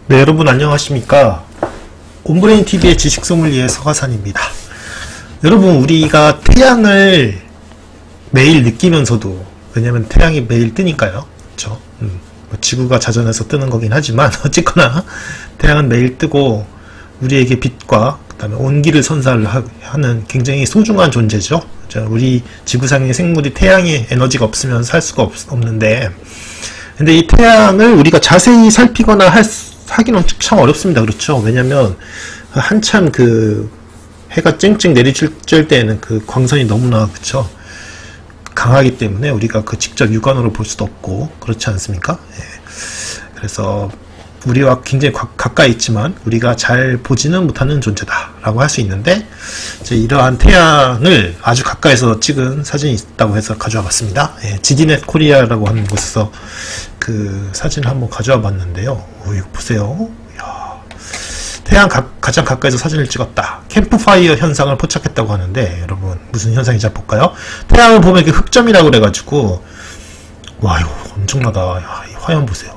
네, 여러분 안녕하십니까. 온브레인TV의 지식소믈리에 서가산입니다. 여러분, 우리가 태양을 매일 느끼면서도, 왜냐면 태양이 매일 뜨니까요, 그쵸? 지구가 자전해서 뜨는 거긴 하지만 어쨌거나 태양은 매일 뜨고 우리에게 빛과 그 다음에 온기를 선사하는 굉장히 소중한 존재죠. 우리 지구상의 생물이 태양의 에너지가 없으면 살 수가 없는데, 근데 이 태양을 우리가 자세히 살피거나 하기는 참 어렵습니다. 그렇죠? 왜냐면 한참 그 해가 쨍쨍 내리칠 때에는 그 광선이 너무나, 그쵸, 강하기 때문에 우리가 그 직접 육안으로 볼 수도 없고 그렇지 않습니까? 예. 그래서 우리와 굉장히 가까이 있지만 우리가 잘 보지는 못하는 존재다 라고 할 수 있는데, 이제 이러한 태양을 아주 가까이서 찍은 사진이 있다고 해서 가져와 봤습니다. 예, 지디넷 코리아라고 하는 곳에서 그 사진을 한번 가져와 봤는데요. 이거 보세요. 이야, 태양 가장 가까이서 사진을 찍었다. 캠프파이어 현상을 포착했다고 하는데, 여러분 무슨 현상인지 한번 볼까요? 태양을 보면 이렇게 흑점이라고 그래가지고, 와, 이거 엄청나다. 야, 이 화면 보세요.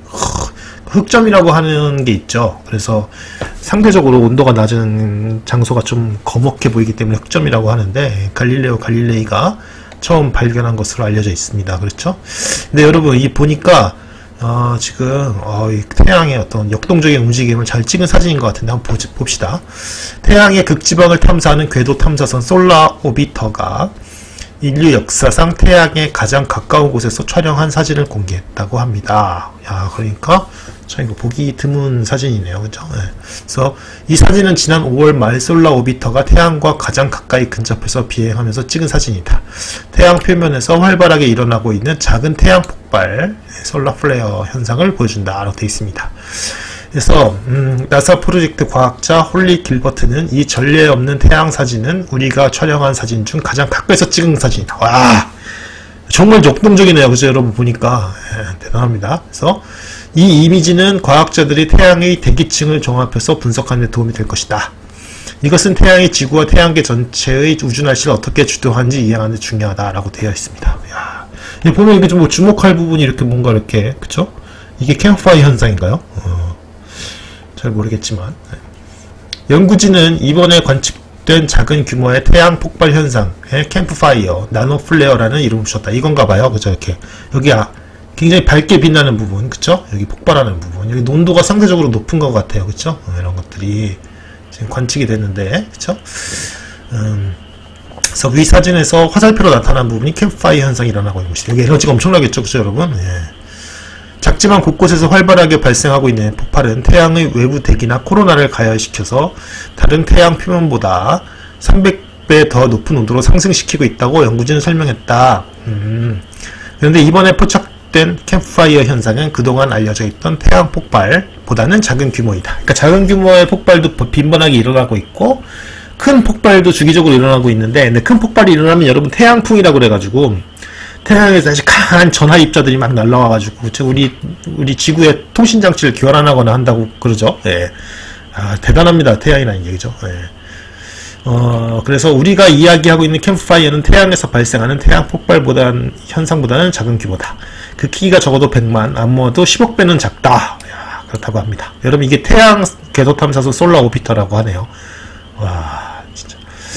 흑점이라고 하는 게 있죠. 그래서 상대적으로 온도가 낮은 장소가 좀 거먹해 보이기 때문에 흑점이라고 하는데, 갈릴레오 갈릴레이가 처음 발견한 것으로 알려져 있습니다. 그렇죠? 근데 여러분, 이 보니까 지금 이 태양의 어떤 역동적인 움직임을 잘 찍은 사진인 것 같은데 한번 봅시다. 태양의 극지방을 탐사하는 궤도 탐사선 솔라 오비터가 인류 역사상 태양에 가장 가까운 곳에서 촬영한 사진을 공개했다고 합니다. 야, 그러니까 참 이거 보기 드문 사진이네요. 그죠? 네. 그래서 이 사진은 지난 5월 말 솔라 오비터가 태양과 가장 가까이 근접해서 비행하면서 찍은 사진이다. 태양 표면에서 활발하게 일어나고 있는 작은 태양 폭발, 솔라 플레어 현상을 보여준다 라고 되어 있습니다. 그래서 나사 프로젝트 과학자 홀리 길버트는 이 전례 없는 태양 사진은 우리가 촬영한 사진 중 가장 가까이서 찍은 사진이다. 와, 정말 역동적이네요. 그죠? 여러분 보니까 대단합니다. 그래서 이 이미지는 과학자들이 태양의 대기층을 종합해서 분석하는 데 도움이 될 것이다. 이것은 태양이 지구와 태양계 전체의 우주 날씨를 어떻게 주도하는지 이해하는 데 중요하다라고 되어 있습니다. 야, 보면 이게 좀 뭐 주목할 부분이 이렇게 뭔가 이렇게, 그쵸? 이게 캠프파이어 현상인가요? 잘 모르겠지만, 연구진은 이번에 관측된 작은 규모의 태양 폭발 현상에 캠프파이어, 나노 플레어라는 이름을 붙였다. 이건가 봐요. 그죠? 이렇게. 여기 굉장히 밝게 빛나는 부분, 그쵸? 여기 폭발하는 부분. 여기 농도가 상대적으로 높은 것 같아요. 그쵸? 이런 것들이 지금 관측이 됐는데, 그쵸? 그래서 이 사진에서 화살표로 나타난 부분이 캠프파이어 현상이 일어나고 있는 것이다. 여기 에너지가 엄청나겠죠? 그쵸, 여러분? 예. 작지만 곳곳에서 활발하게 발생하고 있는 폭발은 태양의 외부 대기나 코로나를 가열시켜서 다른 태양 표면보다 300배 더 높은 온도로 상승시키고 있다고 연구진은 설명했다. 그런데 이번에 포착된 캠프파이어 현상은 그동안 알려져 있던 태양 폭발보다는 작은 규모이다. 그러니까 작은 규모의 폭발도 빈번하게 일어나고 있고, 큰 폭발도 주기적으로 일어나고 있는데, 근데 큰 폭발이 일어나면 여러분 태양풍이라고 그래가지고, 태양에서 아주 강한 전하 입자들이 막 날라와가지고, 우리 지구의 통신장치를 교란하거나 한다고 그러죠. 예. 대단합니다. 태양이라는 얘기죠. 예. 그래서 우리가 이야기하고 있는 캠프파이어는 태양에서 발생하는 태양 현상보다는 작은 규모다. 그 크기가 적어도 100만, 암모도 10억 배는 작다. 야, 그렇다고 합니다. 여러분, 이게 태양 궤도 탐사선 솔라 오비터라고 하네요. 와, 진짜.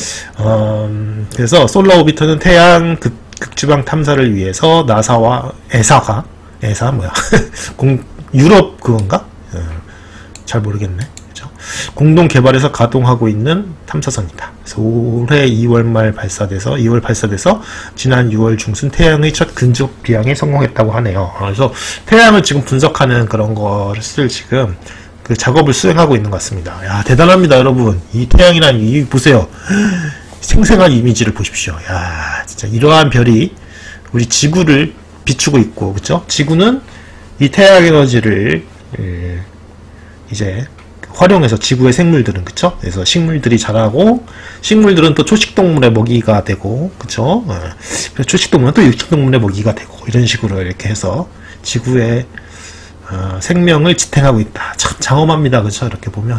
그래서 솔라 오비터는 태양 극지방 탐사를 위해서 나사와 에사 뭐야? 유럽 그건가? 잘 모르겠네. 그죠? 공동 개발해서 가동하고 있는 탐사선이다. 그래서 올해 2월 발사돼서 지난 6월 중순 태양의 첫 근접 비양에 성공했다고 하네요. 그래서 태양을 지금 분석하는 그런 것을 지금 그 작업을 수행하고 있는 것 같습니다. 야, 대단합니다, 여러분. 이 태양이란 이 보세요. 생생한 이미지를 보십시오. 야, 진짜 이러한 별이 우리 지구를 비추고 있고, 그쵸? 지구는 이 태양 에너지를 이제 활용해서 지구의 생물들은, 그쵸? 그래서 식물들이 자라고, 식물들은 또 초식동물의 먹이가 되고, 그쵸? 그래서 초식동물은 또 육식동물의 먹이가 되고, 이런 식으로 이렇게 해서 지구의 생명을 지탱하고 있다. 참 장엄합니다. 그쵸? 이렇게 보면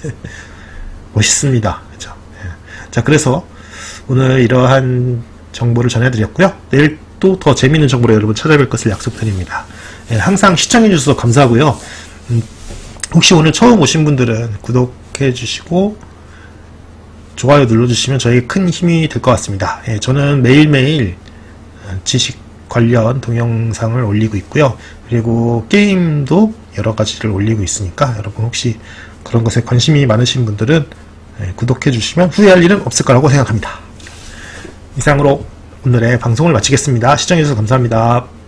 멋있습니다. 그쵸? 자, 그래서 오늘 이러한 정보를 전해드렸고요. 내일 또 더 재미있는 정보로 여러분 찾아뵐 것을 약속드립니다. 항상 시청해주셔서 감사하고요. 혹시 오늘 처음 오신 분들은 구독해 주시고 좋아요 눌러주시면 저에게 큰 힘이 될 것 같습니다. 예, 저는 매일매일 지식 관련 동영상을 올리고 있고요. 그리고 게임도 여러 가지를 올리고 있으니까 여러분 혹시 그런 것에 관심이 많으신 분들은 구독해 주시면 후회할 일은 없을 거라고 생각합니다. 이상으로 오늘의 방송을 마치겠습니다. 시청해주셔서 감사합니다.